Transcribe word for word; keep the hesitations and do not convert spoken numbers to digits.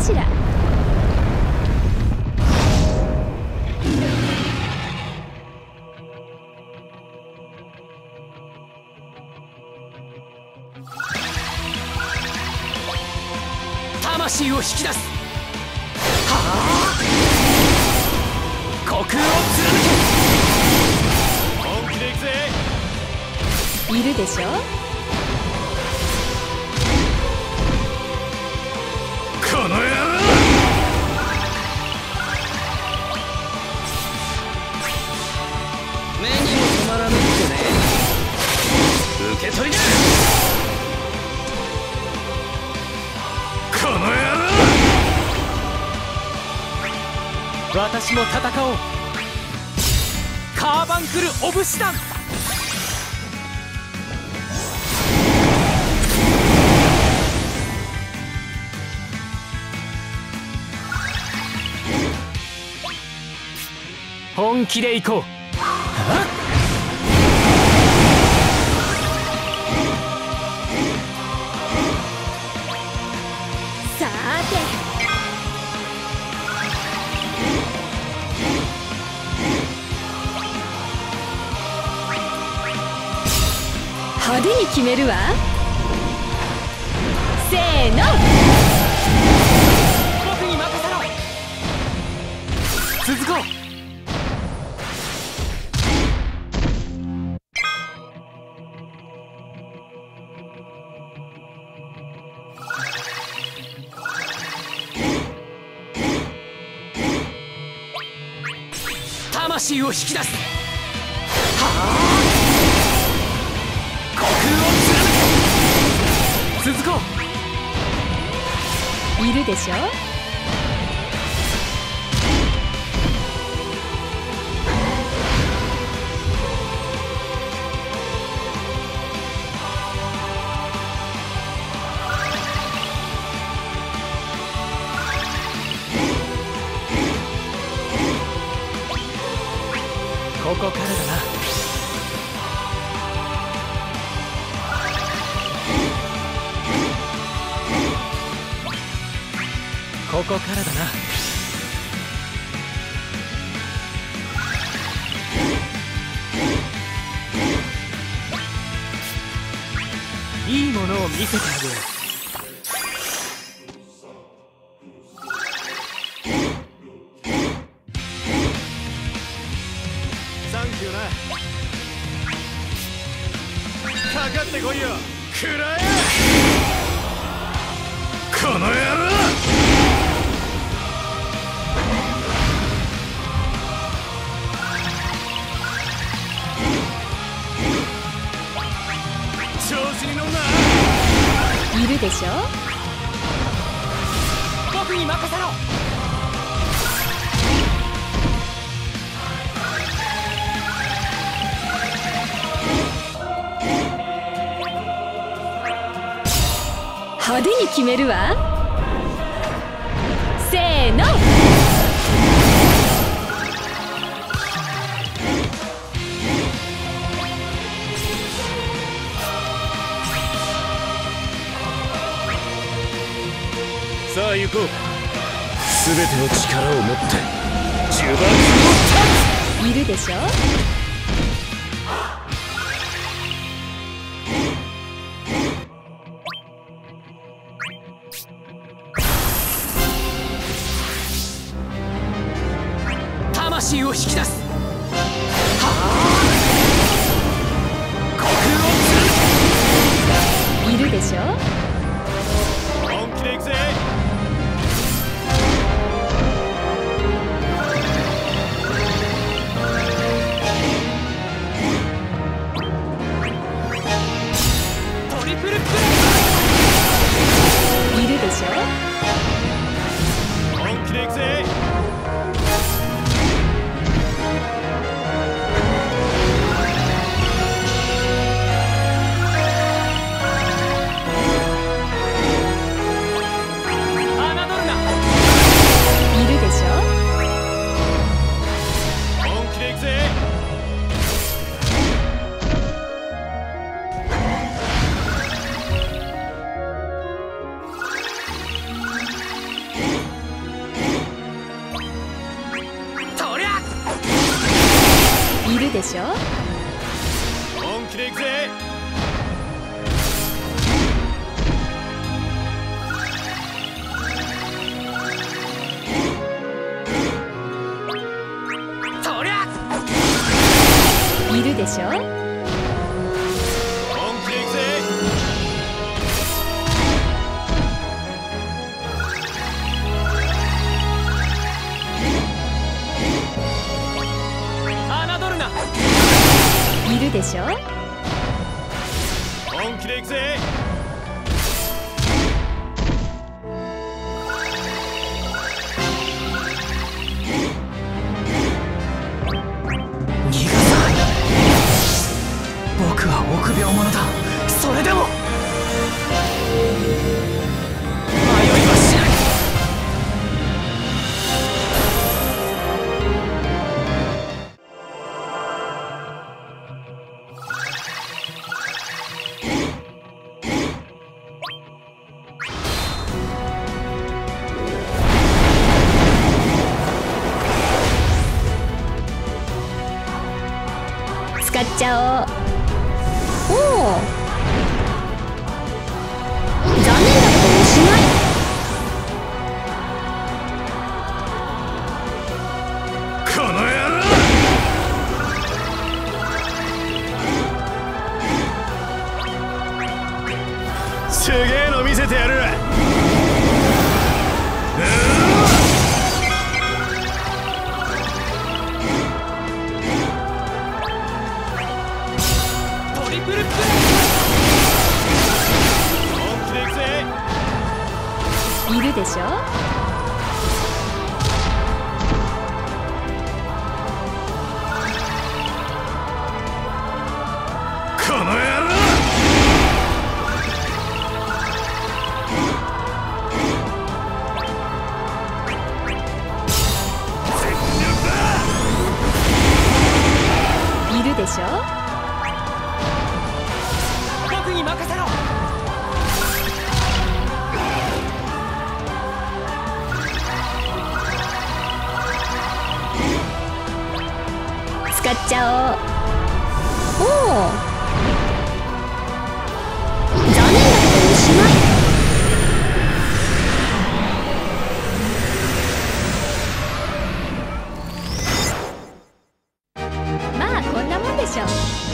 しら。 魂を引き出す。はあ、虚空を貫け。本気で行くぜ。 いるでしょ。 この野郎。目にも止まらねってね。受け取りだ。この野郎。私も戦おう。カーバンクル・オブ・シダン。本気で行こう。 さーて、派手に決めるわ。せーの。 僕に任せろ。続こう。魂を引き出す。はあ、虚空を貫け。続こう。 いるでしょ。 ここからだな。ここからだな。いいものを見せてあげよう。サンキューな。かかってこいよ。くらえ。この野郎。調子に乗んな。 いるでしょ。 僕に任せろ。 派手に決めるわ。せーの。 さあ行こう。すべての力を持って呪縛を断つ。 いるでしょ。 魂を引き出す。はあ、虚空を貫け。 いるでしょ。 本気で行くぜ。トリプルプレいるでしょ。 ー。本気で行くぜ。 るでしょ。 本気で行くぜ。そりゃいるでしょ。 本気で行くぜ。侮るな。 いるでしょ。 本気で行くぜ。 逃がさない。僕は臆病者だ。それでも迷いはしない。 使っちゃおう。おお、残念だけどおしまい。 この野郎。すげえの見せてやる。トリプルプレイ。本気で行くぜ。 いるでしょ。 この野郎。全力だ。 いるでしょ。 僕に任せろ。 使っちゃおう。おお、残念だけどおしまい。まあこんなもんでしょ。